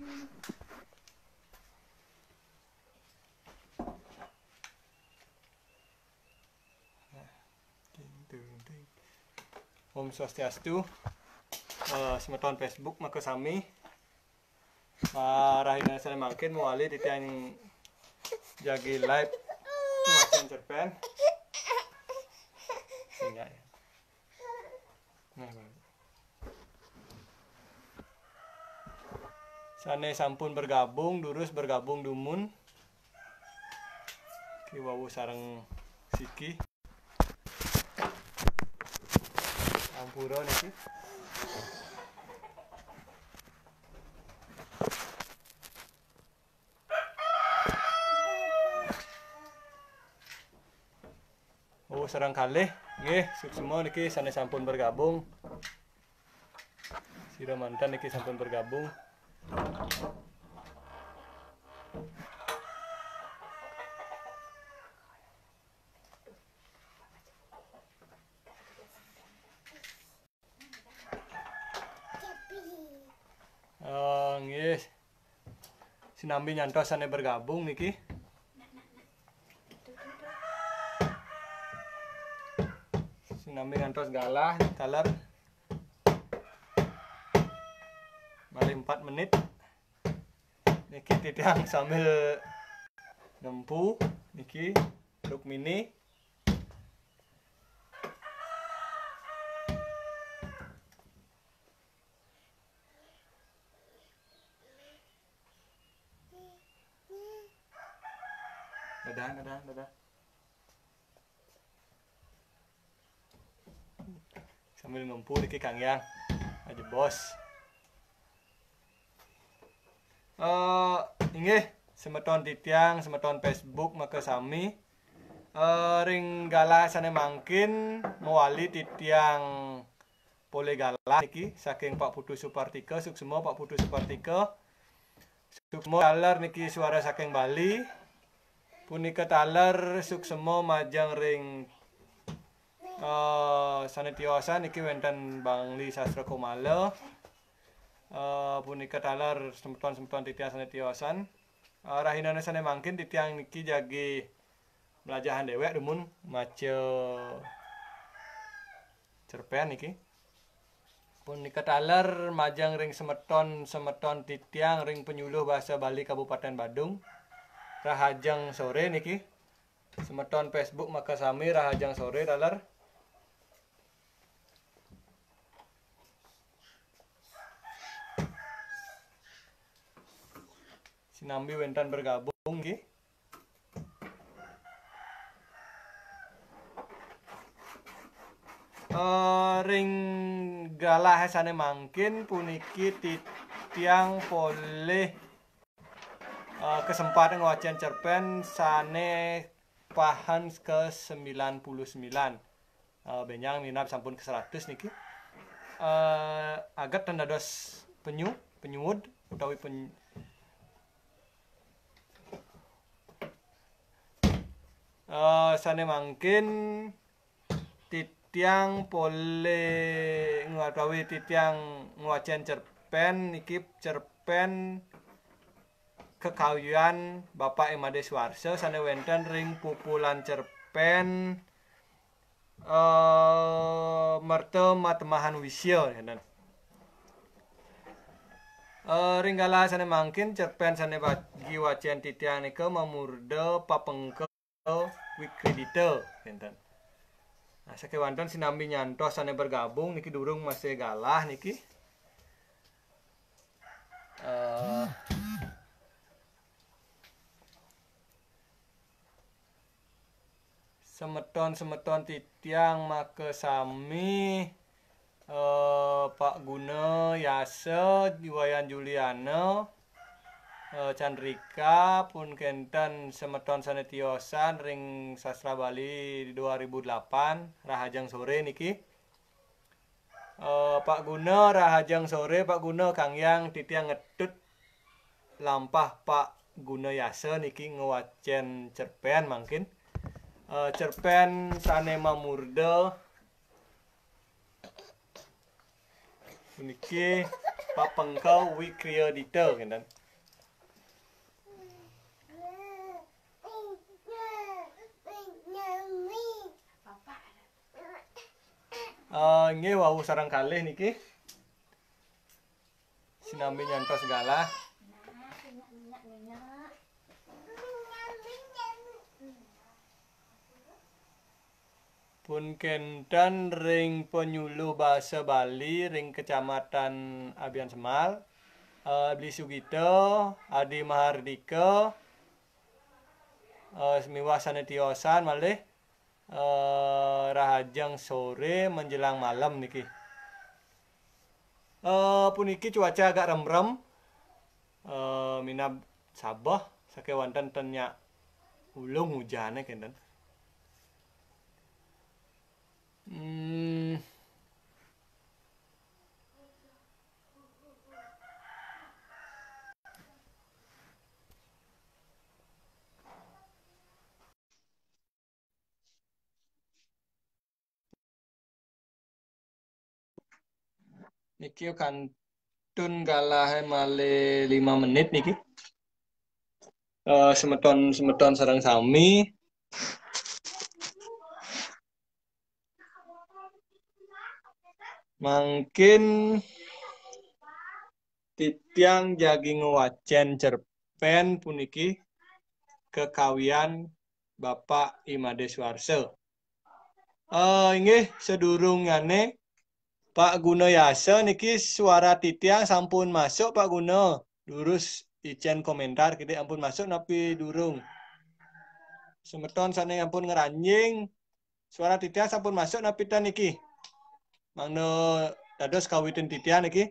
Om Swastiastu. Semeton Facebook maka sami rahina saya makin muali titiang jagi live ngajen cerpen sehingga ya. Sane sampun bergabung durus bergabung dumun kiwawu sareng siki ampura niki. Sareng kalih nggih semua niki sane sampun bergabung. Sira mantan niki sampun bergabung. Nggih. Sinambi nyantos sane bergabung niki. Sinambi ngantos galah taler mali 4 menit niki titiang sambil nempu niki Rukmini dadah sambil ngempu niki Kang Yang aja bos. Inggih semeton titiang semeton Facebook maka sami ring galah sane mangkin mewali titiang pole galah niki saking Pak Putu Supartika suksemo Pak Putu Supartika suksemo taler niki suara saking Bali punika taler suksemo majang ring sanetiosan niki wonten Bangli Sastra Komala punika taler semeton titiang sanetiosan rahinane sane mangkin titiang niki jagi melajahan dewek dumun maca cerpen niki punika taler majang ring semeton titiang ring penyuluh bahasa Bali Kabupaten Badung rahajang sore niki semeton Facebook maka sami rahajang sore taler. Sinambi wentan bergabung nggih. Ring galah sane mangkin puniki titiang poleh kesempatan ngwacen cerpen sane pahan ke 99. Benyang minat sampun ke 100 niki. Agat tendados penyuwud utawi sane mangkin titiang pole ngatawi titiang ngwacen cerpen niki cerpen kekawian Bapak Imade Suwarso sane wonten ring pupulan cerpen Merta Matemahan Wisya enten. Ringgala sane mangkin cerpen sane bagi wacen titiang nika mamurda papengke Wikredita enten. Nah sakewanten sinambi nyantos sane bergabung niki durung masih galah niki. Semeton titiang maka sami Pak Guna Yasa Wayan Juliana Chandrika pun kenten semeton sanetiosan ring sastra Bali 2008 rahajang sore niki. Pak Guna rahajang sore Pak Guna Kang Yang titiang ngetut lampah Pak Guna Yasa niki ngewacen cerpen mangkin. Cerpen sane mamurda puniki Pak Pengkau wi kriya dita kenten. Nggih wau sareng kalih niki. Sinambi nyantos segala. Pun kenten ring penyuluh bahasa Bali ring Kecamatan Abian Semal, Bli Sugito, Adi Mahardika, semiwah sanetiosan malih rahajang sore menjelang malam niki. Puniki cuaca agak remrem, minab sabah sakewanten tenya ulung hujane kenten. Niki kantun galahe male 5 menit niki. Semeton sareng sami. Mungkin titiang jagi ngewacen cerpen puniki kekawian Bapak Imade Suarso. Inggih sedurungane Pak Guno Yasa niki suara titiang sampun masuk Pak Guno. Durus icen komentar kita ampun masuk tapi durung. Semeton sane ampun ngeranjing. Suara titiang sampun masuk napi tan niki. Mangno dados kawitin titiang niki.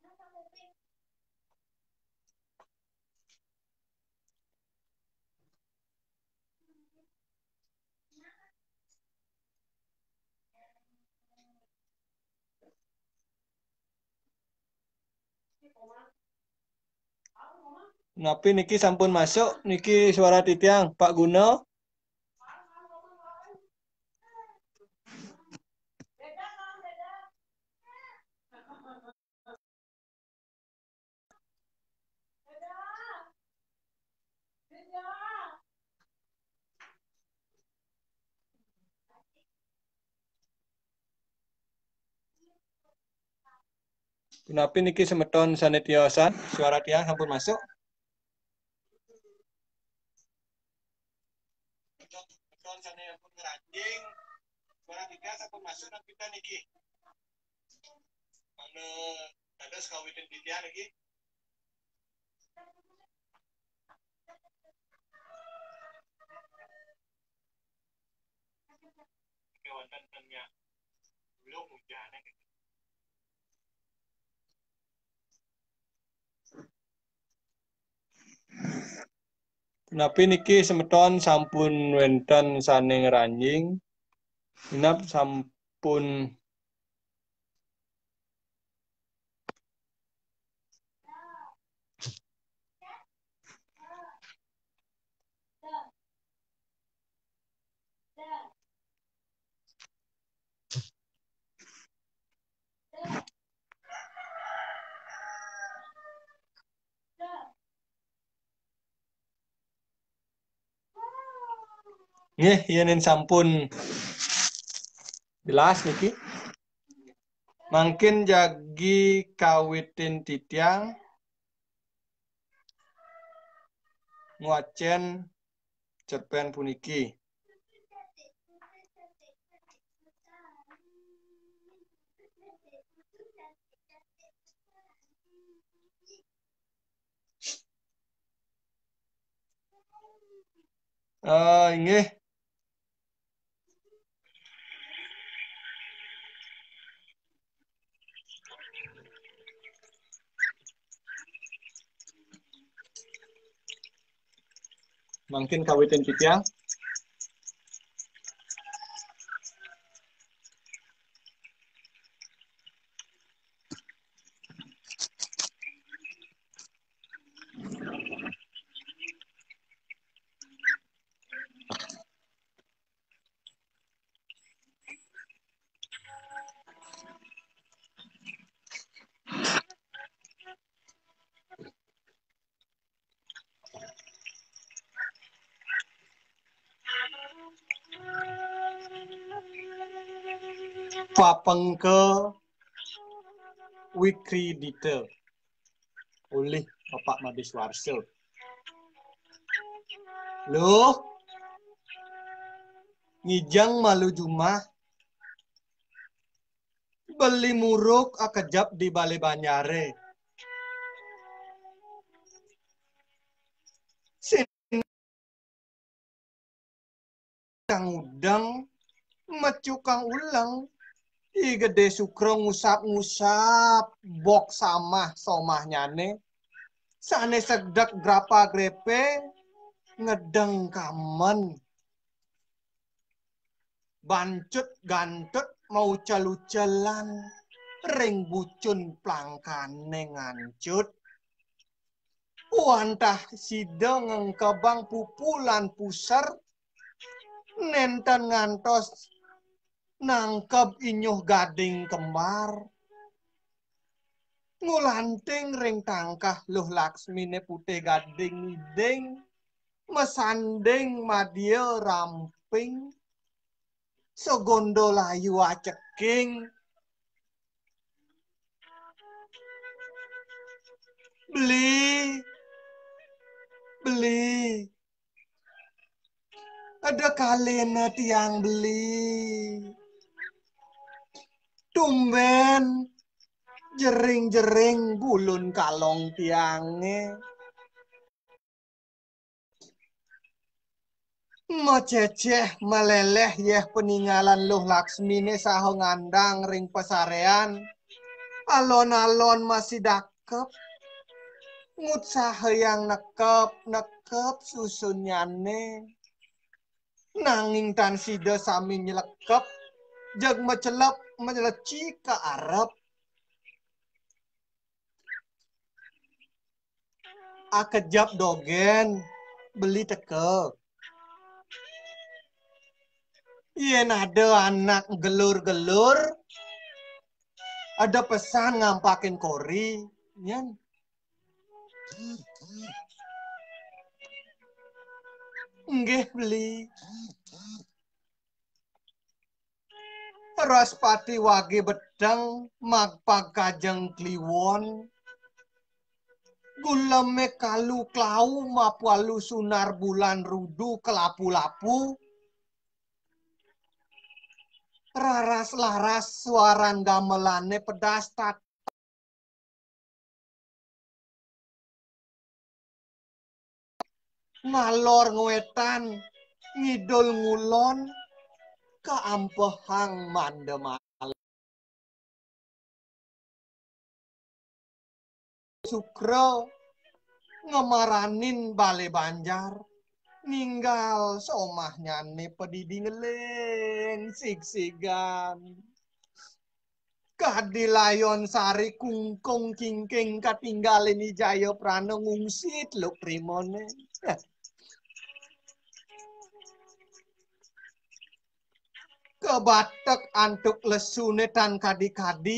Napi niki sampun masuk niki suara titiang Pak Guno. Napi niki semeton sanetiosan suara tiang sampun masuk. Semeton sane ampun ngeranjing. Suara titiang sampun masuk napi tan niki. Mangno dados kawitin titiang niki. Kewanten tenya belum hujane. Napi niki semeton sampun wenten sane ngeranjing. Inap sampun nggih yenin sampun jelas niki. Mungkin jagi kawitin titiang nguacen cerpen puniki. Inggih. Mungkin kawitin titiang. papengke Wikridita oleh Bapak Madiswarso. Loh, ngijang malu jumah beli muruk akejap di Bale Banjare. Kang udang mecukang ulang i gede sukro ngusap-ngusap bok samah somahnyane sane segdak berapa grepe ngedeng kamen bancut gantut mau calu-calan ring bucun plangkane ngancut wantah sida ngengkebang pupulan pusar nenten ngantos nangkep inyuh gading kembar ngulanting ring tangkah luh Laksmine putih gading iding mesanding madya ramping segondo layu aceking beli ada kalena tiang beli tumben jering-jering bulun kalong tiange ngoceceh meleleh yeh peninggalan luh Laksmine saho ngandang ring pesarean alon-alon masih dakep ngut saha yang nekep susunyane nanging tan sida sami nyelekep jag mecelep menyeleci ke Arab akejap dogen beli teke yen ada anak gelur-gelur ada pesan ngampakin kori nyan nggih beli Raspati wage bedang magpag kajeng kliwon gulame kalu klau mapalu sunar bulan rudu kelapu-lapu raras-laras suaran gamelane pedas tat ngalor ngwetan ngidul ngulon kaampehang mandemal Sukro ngemaranin Bale Banjar ninggal somahnyane pedidi ngeleng sig-sigan kadilayon sari kungkung kingking katinggalin ijaya prana ngungsit luk primone kebatek antuk lesune tan kadi-kadi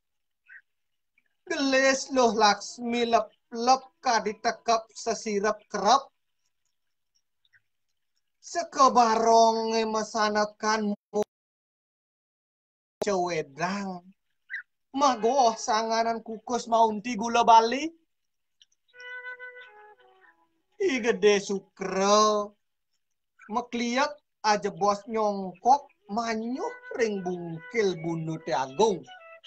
gelis luh Laksmi lep-lep kadi tekep sesirep kerep sekebaronge mesanakan cewedang magoh sanganan kukus maunti gula bali i gede sukro mekliak aja bos nyongkok manyuh ring bungkil bunut agung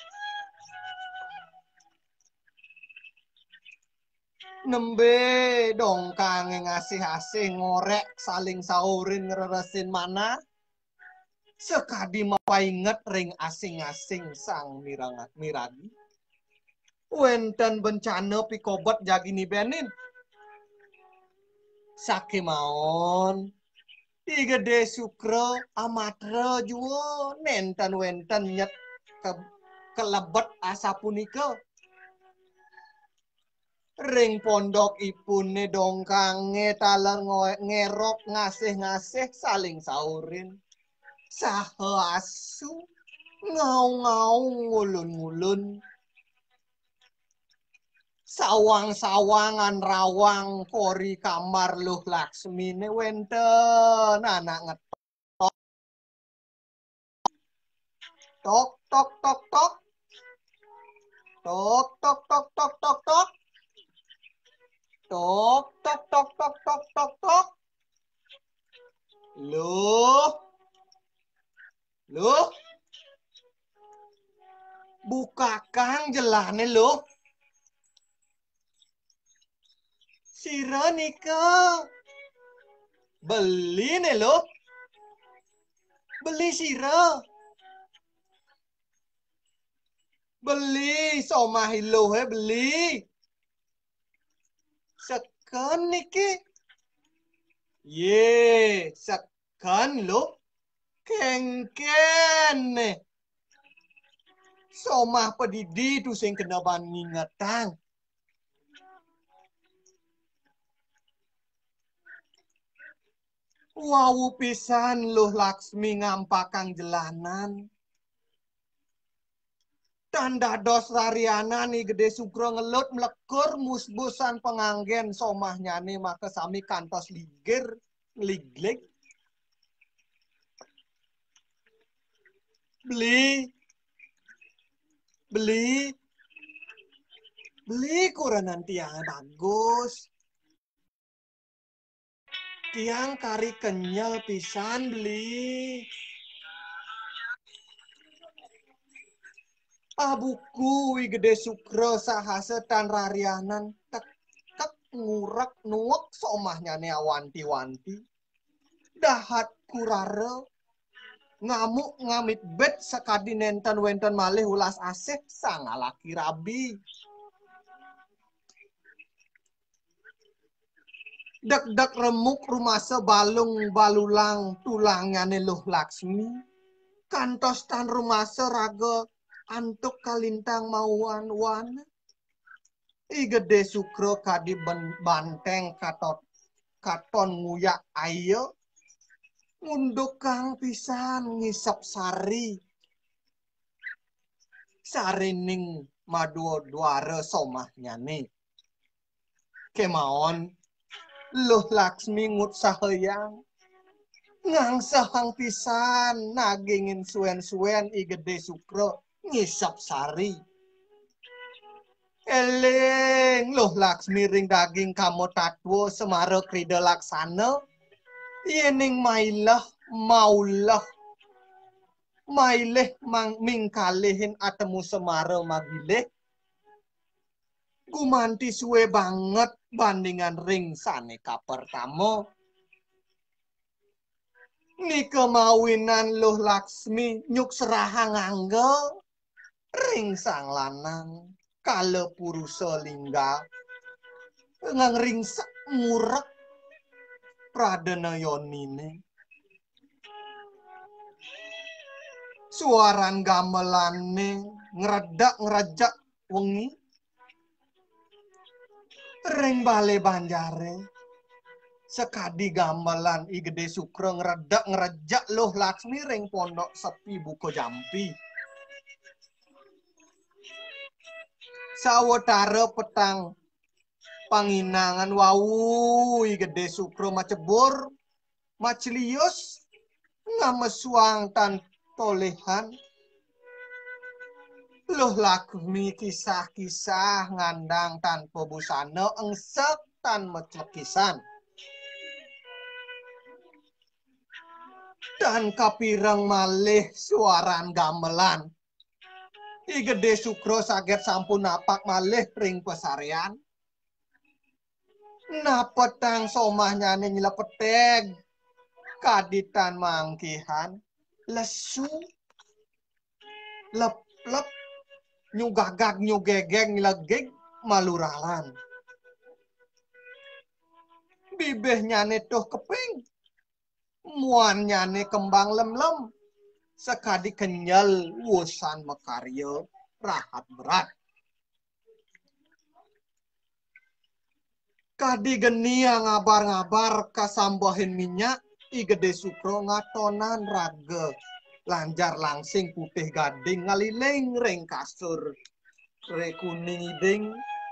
nembe dongkange ngasih-asih ngorek saling saurin ngereresin mana sekadi mapainget ring asing-asing sang miragi wenten bencana pikobot jagini benin sake maon i gede sukro amatra juo nenten wenten nyet kelebet asa punika ring pondok ipune dongkange taler ngerok ngasih-ngasih saling saurin saha asu ngau-ngau ngulun-ngulun sawang-sawangan rawang kori kamar luh Laksmine wenten anak ngetok Tok tok tok tok. Tok tok tok tok tok tok. Tok tok tok tok tok tok tok. Loh. Loh. Buka kang jelane loh. Sira nika. Beli nih loh. Beli sira. Beli somahi loh beli. Sekan niki. Ye, sekan loh. Kengken nih. Somah pedidi tu sing kena bani ngetang. Wau pisan loh Laksmi ngampakang jelanan. Tanda dos rariana nih gede sugro ngelut melekur musbusan penganggen somahnya nih maka sami kantos ligir ngliglik. Beli kuranan tiang bagus. Tiang kari kenyal pisan beli. Buku gede sukro sahasetan rarianan tek ngurak nuwek somahnya nih awanti-wanti. Dahat kurare ngamuk ngamit bet sekadi nenten wenten malih ulas asih sang laki rabi. Dek-dek remuk rumah sebalung balulang tulangnya nih loh Laksmi. Kantos tan rumah seraga antuk kalintang mauan wana. Gede sukro kadi banteng katon nguyak ayo. Ngunduk kang pisan ngisap sari. Sarining maduo-duare somahnya nih. Kemaon, loh Laksmi ngut sahayang. Ngang sahang pisan nagingin suen-suen gede sukro ngisap sari. Eleng loh Laksmi ring daging kamu tatwo semara krida laksana. Yening mailah maulah. Maileh mingkalihin atemu semara magileh. Gumanti suwe banget bandingan ring saneka pertama. Ni kemawinan loh Laksmi nyuk serahang angga. Ring sang lanang. Kala purusa lingga. Ngang ring ngurak. Pradana yonine. Suaran gamelane ngeredak ngerejak wengi. Ring bale banjare. Sekadi gamelan gede sukro ngeredak ngerejak loh Laksmi ring pondok sepi buko jampi. Sawetara petang panginangan wau gede sukro macebur macelius ngamesuang tan tolehan. Loh Laksmi kisah-kisah ngandang tanpa busana engsek tan meclekisan. Dan kapireng malih suaran gamelan. Gede sukro saget sampun napak malih ring pesarian. Napetang somahnya nyelepeteg. Kaditan mangkihan. Lesu. Lep-lep. Nyugagag nyugegeg nyelegeg maluralan. Bibihnya tuh keping. Muannya kembang lem-lem. Sekadi kenyal wusan mekarya rahat berat. Kadi geni ngabar-ngabar kasambahin minyak gede sukro ngatonan raga. Lanjar langsing putih gading ngaliling ring kasur. Re kuning iding.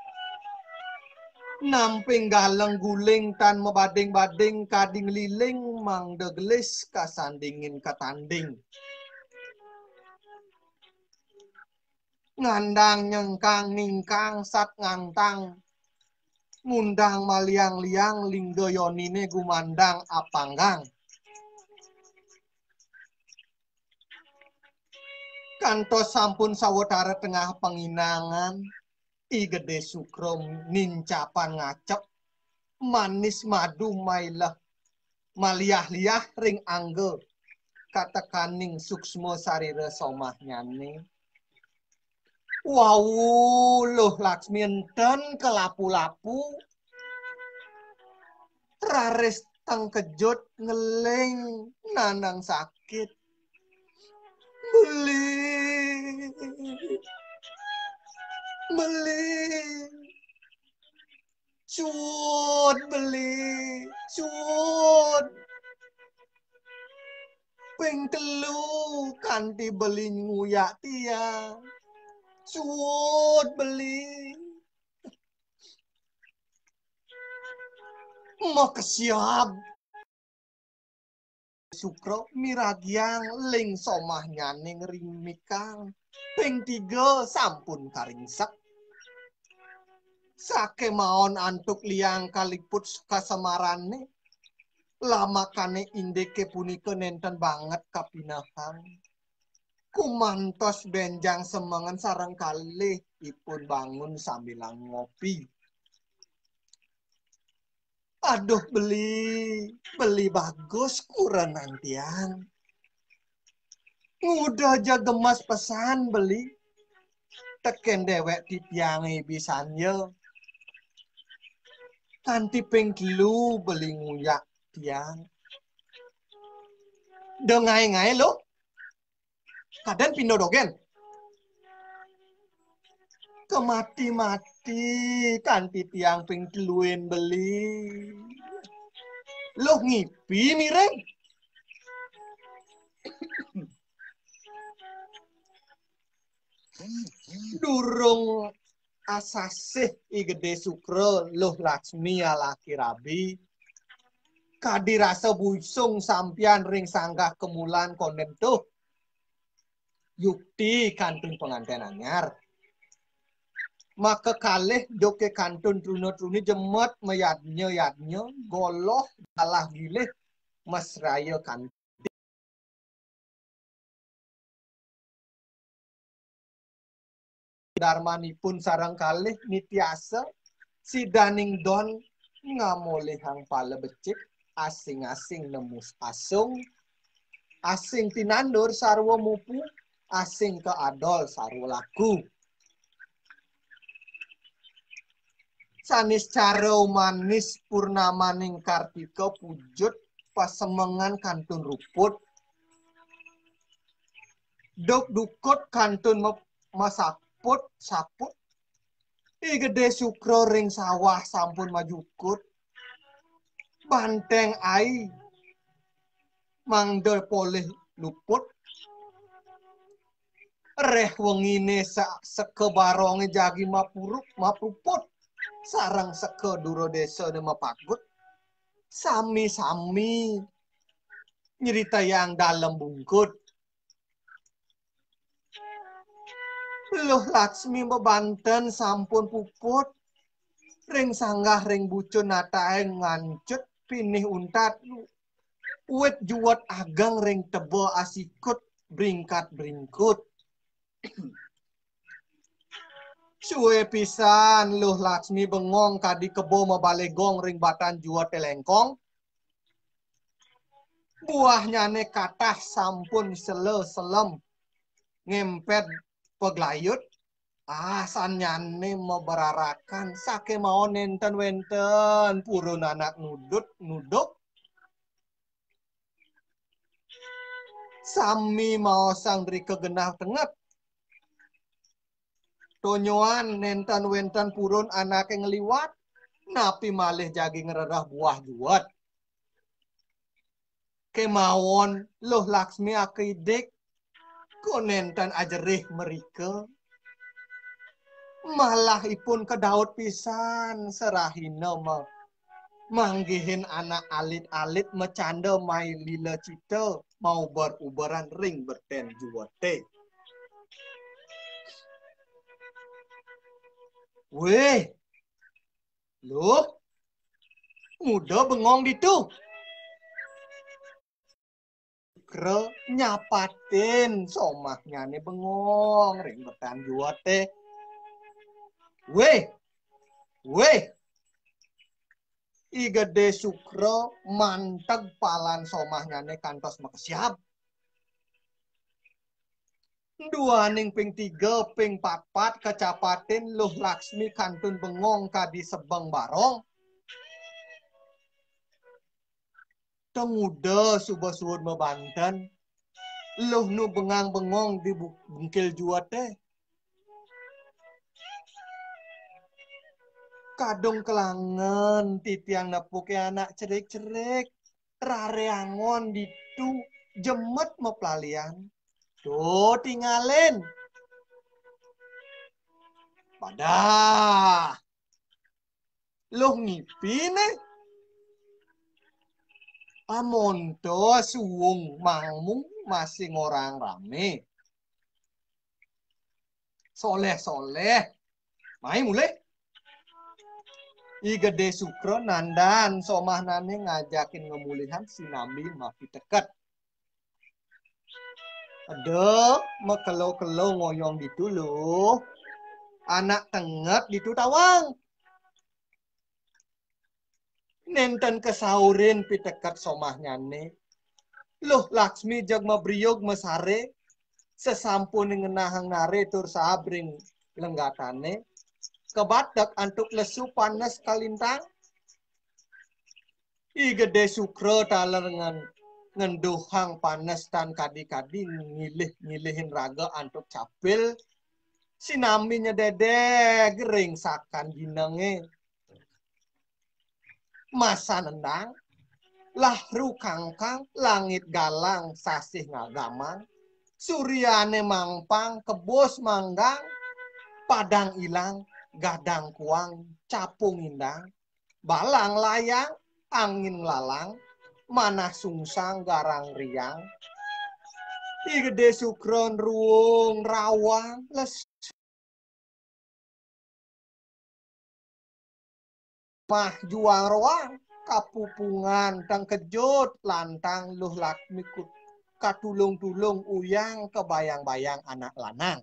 Namping galeng guling tan mebading-bading kading liling mang degelis kasandingin katanding. ngandang nyengkang ningkang sat ngantang ngundang maliang-liang linggoyonine gumandang apanggang kantos sampun sawetara tengah penginangan I gede sukrom nincapan ngacep manis madu mailah maliah-liah ring angge katekaning suksmo sarira somah nyane wow loh Laksmi enten kelapu-lapu raris teng kejut ngeleng nanang sakit beli cut beli cut ping telu kanthi beli nguyak tiang cut beli mau kesiap Sukro miragiang ling somah nyaning rimikang ping 3 sampun karingsek sake maon antuk liang kaliput kasemarane lamakane indeke punika nenten banget kapinahan kumantos benjang semangan sareng kalih ipun bangun sambil ngopi aduh beli bagus kurang nantian udah aja gemas pesan beli teken dewek titiangi bisanya kanti pengkilu beli nguyak tiang dengai-ngai lo kadan pindo dogen kemati-mati kanti tiang pengkiluin beli lo ngipi mireng durung asasih I gede sukro loh Laksmi alaki rabi kadi rasa busung sampian ring sanggah kemulan konden tuh yukti kantun pengantin anyar maka kalih doke kantun truni jemet yadnya goloh dalah gilih mesraya kantun darmanipun sarang kalih nitiasa si daning don ngamolehang pala becik asing-asing nemus asung asing tinandur sarwa mupu asing ke adol sarwa laku sanis cara manis purnamaning kartika pujut pasemengan kantun ruput dok dukut kantun masaput saput I gede sukro ring sawah sampun majukut banteng ai mangdel poleh luput reh wengine sekebaronge jagi mapuput sarang seke duro desa de mapagut sami-sami nyerita yang dalam bungkut loh Laksmi bebanten sampun puput ring sanggah ring bucun nataeng ngancut pinih untat wet juwat agang ring tebo asikut bringkat bringkut suwe pisan loh Laksmi bengong kadi kebo mabalegong ring batan juwat telengkong buahnya ne katah sampun selem ngempet peglayut asannyane mau berarakan sake mau nenten wenten purun anak nuduk sami mau sang beri kegenah tengah tonyoan nenten wenten purun anak yang ngeliwat napi malih jagi ngererah buah juat kemawon loh Laksmi akidik konentan ajerih mereka malah ipun ke daud pisan serahina manggihin anak alit-alit mecanda mai lila cita mau berubaran ring berten juwate Weh, loh, muda bengong ditu. Kre nyapatin somahnya nih bengong, ring betan jua teh. Weh, weh, I gede sukro manteg palan somahnya nih kantos makesiap. Dua ning ping 3 ping 4 kecapatin luh Laksmi kantun bengong kadi sebeng barong. Tenguda suba suwun mebanten. Luh nu bengang bengong di bungkil jua teh. Kadung kelangen titiang nepuke anak cerik-cerik. Rareangon ditu jemet mepelalian. Tuh tinggalin. Padah. Luh ngipi nih. Amonto suwung mangmung masih ngorang rame. Soleh-soleh. Mai mulai. I gede sukro nandan somah nane ngajakin ngemulihan sinambi mapi teket. Ada mekelo-kelo ngoyong ditu loh. Anak tenget ditu tawang. Nenten kesaurin pitekat somahnya ne. Loh Laksmi jag mabriog mesare. Sesampun ngenahang nare tur sabring lenggatane. Kebatak antuk lesu panas kalintang. I gede sukro taler ngenduhang panas tan kadi-kadi ngilih-ngilihin raga antuk capil. Sinaminya dede gering sakan ginenge. Masa nendang. Lahru kangkang, langit galang, sasih ngagamang. Suryane mangpang, kebos manggang. Padang ilang, gadang kuang, capung indang. Balang layang, angin lalang. Manah sungsang, garang riang. I gede sukron ruung rawang, les mah juang roang. Kapupungan tang kejut lantang luh Laksmi katulung-tulung uyang kebayang-bayang anak lanang.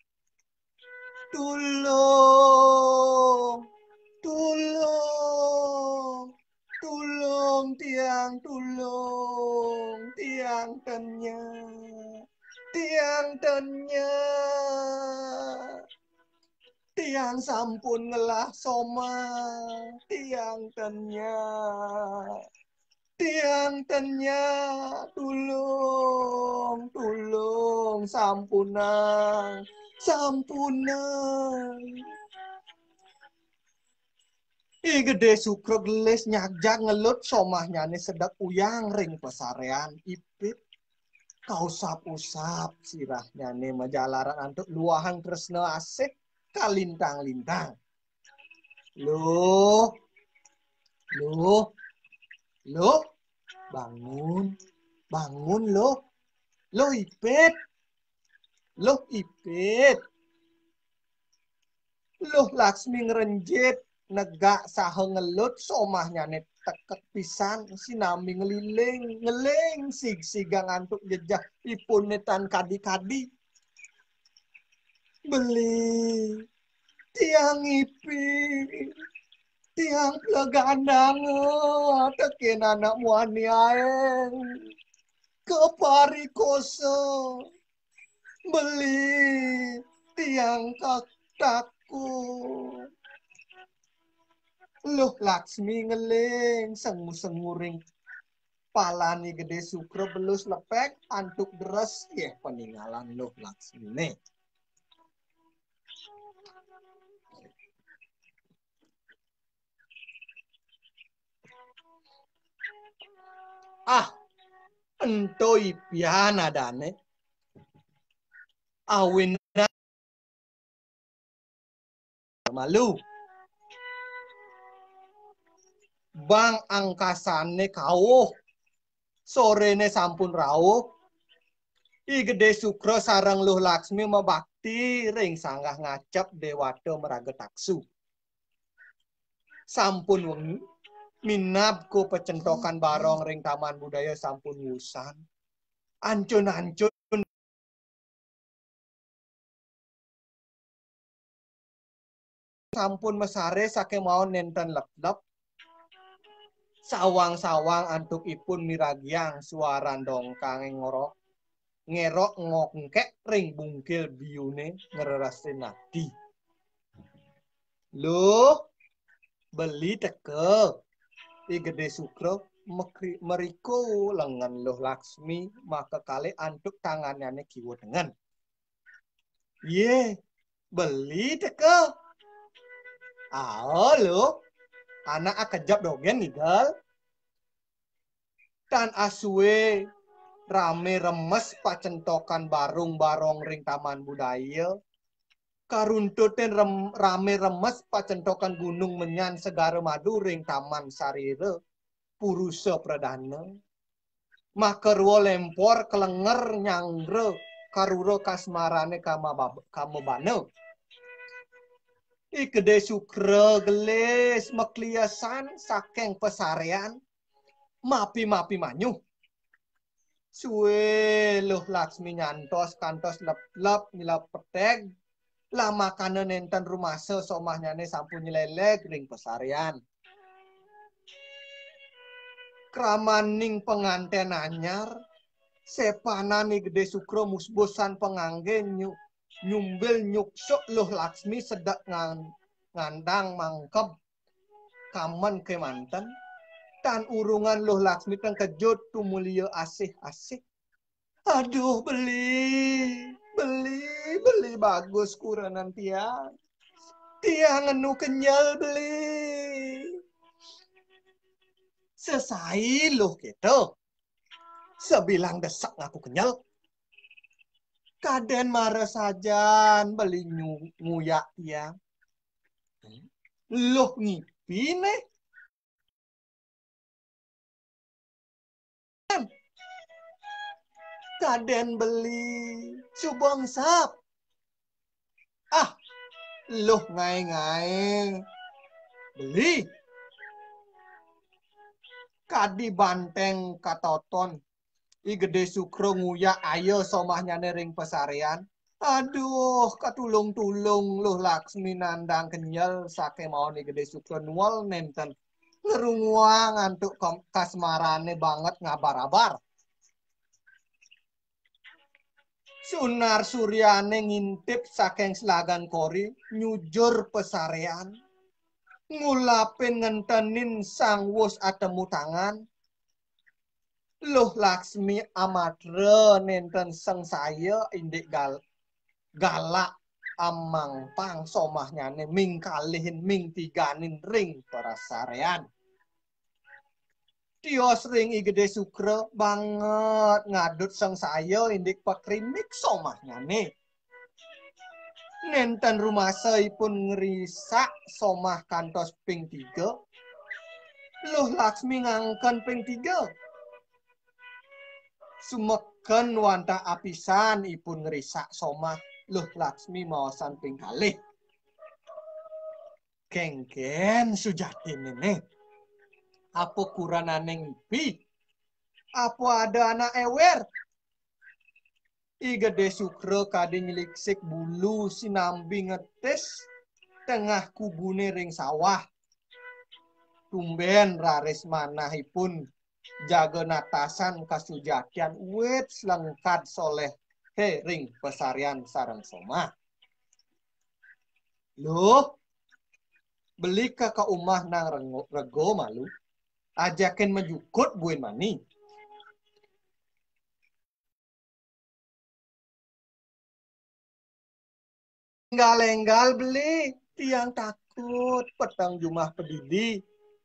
Tulung, tulung, tulung tiang tulung, tiang tenya, tiang tenya. Tiang sampun ngelah soma, tiang tenya. Tiang tenya, tulung, tulung, sampunang, sampunang. I gede sukro gelis nyajak ngelut somahnya nih sedap uyang ring pesarean ipit. Kau usap-usap sirahnya nih majalaran antuk luahan tresna asik kalintang-lintang. Loh, loh, loh, bangun, bangun loh. Loh ipit, loh ipit. Loh Laksmi ngerenjit, negak sahe ngelut somahnya nih teket pisan sinami ngeliling, ngeling sig-sigang antuk jejak ipun netan kadi-kadi. Beli tiang ipi, tiang plegandang, tekin anak muani aeng, kepari koso, beli tiang kaktaku. Loh Laksmi ngeling, sengu-senguring palani gede sukro belus lepek, antuk deres, ya peninggalan loh Laksmi nih. Ah, ento ipian adane. Awin malu. Bang angkasane kauh. Sorene sampun rawuh. I gede sukro sareng luh Laksmi mebakti ring sanggah ngacep dewata meraga taksu. sampun wengi minab ku pecentokan barong ring Taman Budaya sampun wusan. Ancun-ancun sampun mesare sake mau nenten lep-lep. Sawang-sawang antukipun miragiang suara dongkang ngerok ngongkek ring bungkil biune ngererasin nadi. Loh, beli teke. I gede sukro meriko lengan loh Laksmi maka kali antuk tangannya kiwo dengan. Ye, beli teke. Loh, anak akejap dogen nih gal. Tan asue rame remes pacentokan barung-barong ring Taman Budaya. Karuntuten rame remes pacentokan Gunung Menyan Segara Madu ring Taman Sarire Purusa Pradana. Makerwo lempor kelenger nyangre karuro kasmarane kamabane. I gede sukre gelis mekliasan saking pesarean mapi-mapi manyuh. Suwe loh Laksmi nyantos kantos lep-lep nyilap peteg. Lah makanan nenten rumase somahnyane sampun nyelelek ring pesarean. Kramaning penganten anyar, sepanani gede sukro musbosan pengangge nyumbil nyuksuk loh Laksmi sedak ngandang mangkep kamen kemanten. Tan urungan loh Laksmi teng kejut tumulia asih-asih. Aduh beli bagus kuranan tiang. Tiang ngenu kenyal beli. Sesai loh gitu. Sebilang desak ngaku kenyal. Kaden marah sajan beli nguyak tiang. Loh ngipi nih. Kaden beli subang sap. Loh ngai-ngai. Beli. Kadi banteng katoton. I gede sukro nguyak ayo somahnyane ring pesarean. Aduh, katulung-tulung loh Laksmi nandang kenyal sake mau ni gede sukro nual nenten. Ngerunguang antuk kasmarane banget ngabar-abar. Sunar suryane ngintip saking selagan kori nyujur pesarean. Ngulapin ngentenin sang wus atemu tangan. Loh Laksmi amatre nenten seng saya indik galak amang pang somahnyane ming kalihin ming tiganin ring pesarean. Tios ring igede sukre banget ngadut seng saya indik pakrimik somahnyane. Nenten rumah pun ngerisak somah kantos ping 3. Loh Laksmi ngangken ping 3. Sumeken wanta apisan ipun ngerisak somah loh Laksmi mawasan ping kalih. Kengken sujati nene. Apa kuranane ngipi? Apa ada anak ewer? I gede sukre kadi nyeliksik bulu sinambi ngetes tengah kubune ring sawah. Tumben raris manahipun jaga natasan kasujatian wet selengkad soleh ring pesarian sarang somah. Loh, beli ke umah nang rego malu, ajakin menjukut buin mani. Enggal-enggal beli, tiang takut petang jumah pedidi.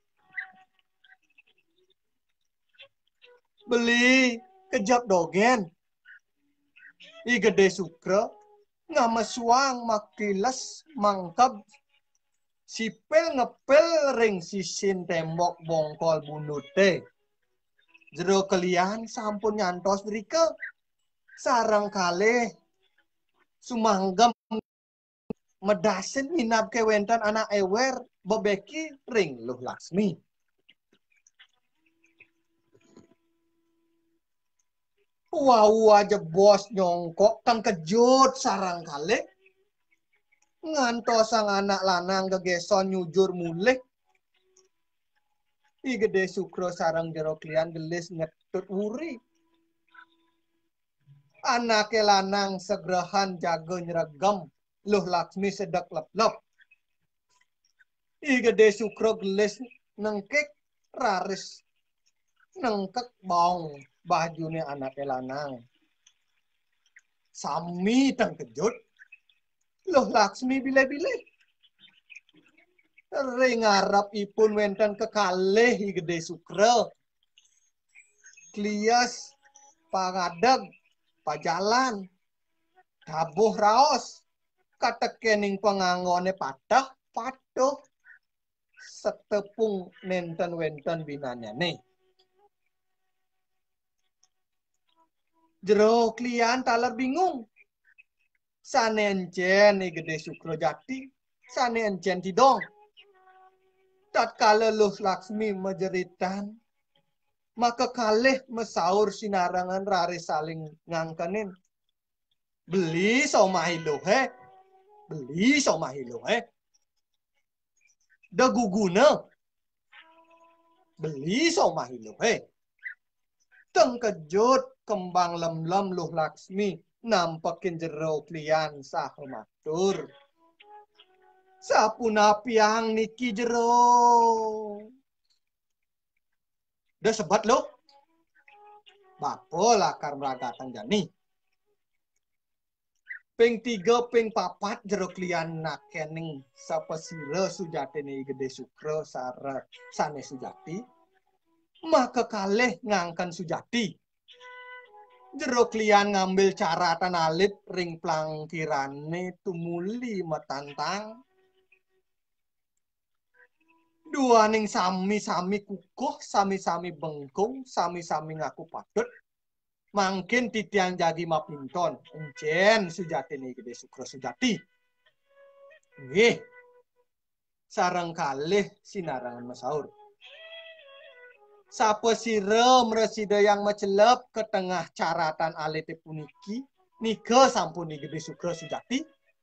Beli, kejap dogen. I gede sukre, ngamesuang makiles mangkab. Sipel ngepel ring sisin tembok bongkol bunute. Jero kelian sampun nyantos drike. Sarang kalih sumanggem medasin minap ke wenten anak ewer bebeki ring Luh Laksmi. Wow aja bos nyongkok kang kejut sarang kali. Ngantos sang anak lanang gegeson nyujur mulih. I gede sukro sarang jero klian gelis ngetut wuri. Anake lanang segrahan jago nyregem. Luh Laksmi sedek lep-lep. I gede sukro gelis nengkik raris nengkek bong bajunya anake lanang. Sami tang kejut. Luh Laksmi bile-bile. Ring arap ipun wenten kekalih i gede sukro. Klias pangadeg pajalan tabuh raos katekening penganggone patah patuh setepung nenten wenten binanyane. Jero klian taler bingung. Sane encen i gede sukro jati, sane encen tidong. Tatkala Luh Laksmi majeritan, maka kalih mesaur sinarangan rare saling ngangkenin. Beli somahi lohe, beli somahi lohe. Da guguna, beli somahi lohe. Teng kejut kembang lem-lem Luh Laksmi nampakin jero klian sah matur. Sapuna piang niki jero. Da sebat lo. Bapo lakar meragatan jani. Ping 3 ping 4 jero klian nakening sapesira sujatine gede sukro sane sujati. Maka kalih ngangkan sujati. Jero klian ngambil caratan alit ring plangkirane tumuli metantang. Duaning sami-sami kukuh, sami-sami bengkung, sami-sami ngaku patut. Mangkin titiang jagi mapinton. Encen sujati nih gede sukro sujati. Nggih. Sareng kalih sinarangan masaur. Sapa sira mresida yang mecelep ke tengah caratan alite puniki. Nika sampun nih gede sukro sujati.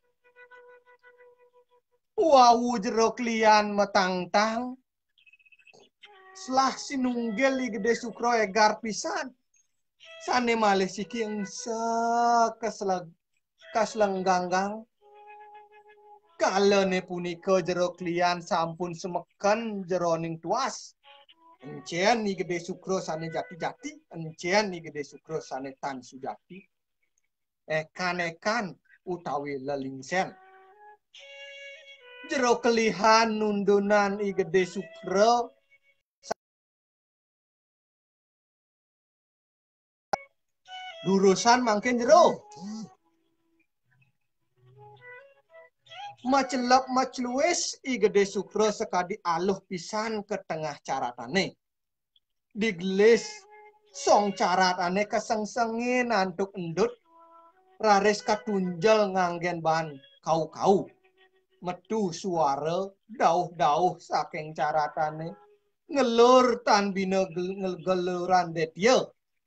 Wawu jero klian metangtang. Selah sinunggel i gede sukro egar pisan. Sane malih siki engse kaslenggang. Kalane punika jero klian sampun semeken jeroning tuas. Encen ni gede sukro sane jati-jati, encen ni gede sukro sane tan sujati. Ekan-ekan utawi lelingsen. Jero kelihan nundunan i gede sukro durusan mangkin jero. Macelap macluwis i gede sukro sekadi aluh pisan ke tengah caratane. Diglis song caratane kesengsengin antuk endut. Raris katunjel nganggen ban kau-kau. Metu suara dauh-dauh saking caratane. Ngelur tan bina ngeluran detya.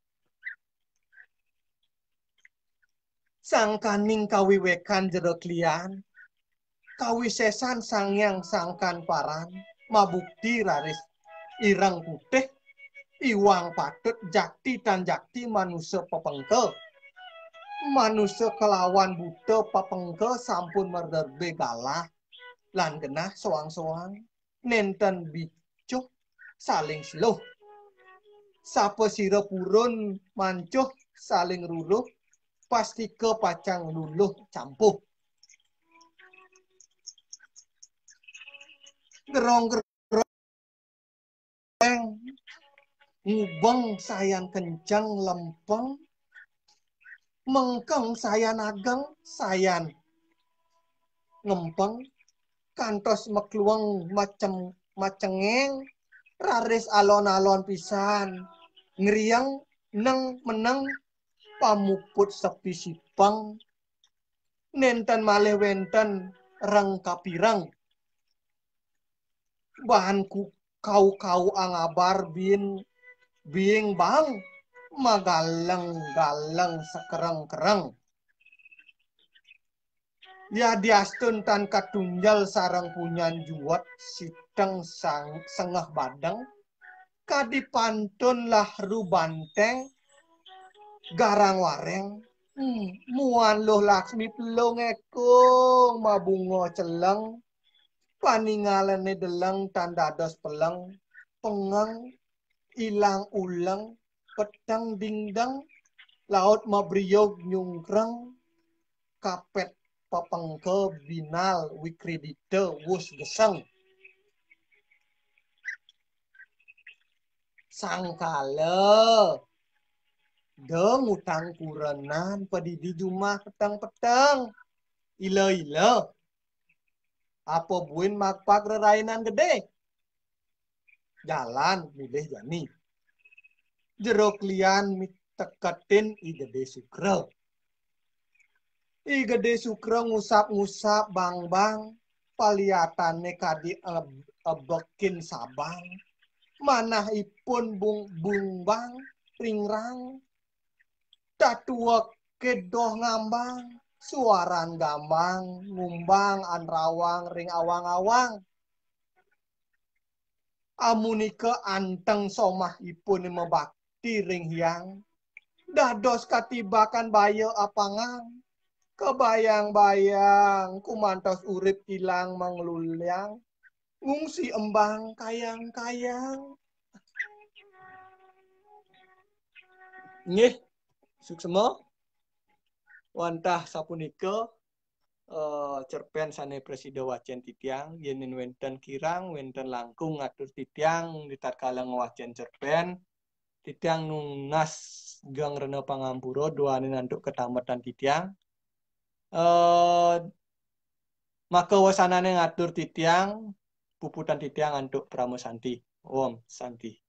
Sang kaning kawiwekan jero klian. Kawisesan sangyang sangkan paran. Mabukti raris ireng putih. Iwang patut jakti tan jakti manusia pepengke. Manusia kelawan buta papengke sampun merderbe galah. Lan genah soang-soang. Nenten bicuh saling seluh. Sapa sira purun mancuh saling ruluh. Pasti ke pacang luluh campuh. Gerong-gerong ngubeng sayan kencang lempeng. Mengkeng sayan ageng, sayan ngempeng, kantos mekluweng macengeng, raris alon-alon pisan, ngeriang neng meneng, pamuput sepi sipeng, nenten malih wenten reng kapireng bahanku kau angabar bing bang magaleng-galeng sekereng-kereng. Ya diastun tan katunjal sarang punyan juat siteng sengah badeng kadipantun lahru banteng garang wareng muan loh Laksmi pelong ekong mabungo celeng paningalane deleng tandados peleng pengeng ilang uleng peteng dingdeng laut mabriog nyungkreng kapet papengke binal wikridite wus geseng sangkala deng utang kurenan pedidi jumah peteng-peteng ile apa buin makpak rerainan gede jalan milih jani jeruk lian miteketin i gede sukro ngusap-ngusap bang paliatane kadi ebekin sabang manah ipun bung bang ringrang tatuak kedoh ngambang suaran gambang ngumbang anrawang ring awang-awang amunike anteng somah ipun mebakti ring hiang dados katibakan bayo apangang kebayang-bayang kumantos urip ilang manglulyang ngungsi embang kayang-kayang nggih suksema wantah sapunika cerpen sane presida wacen titiang yenin wenten kirang wenten langkung ngatur titiang ditatkala ngewacen cerpen titiang nungnas gang rena pangampura doanin antuk ketamatan titiang maka wasanane ngatur titiang puputan titiang antuk pramusanti om santi